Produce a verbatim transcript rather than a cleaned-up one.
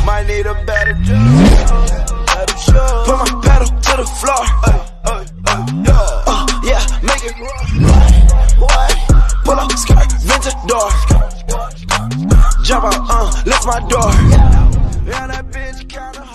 Might need a better job. Put my pedal to the floor. Uh, yeah, make it raw. Pull up skirt, vintage door. Jump out, uh, lift my door. Yeah, that bitch kinda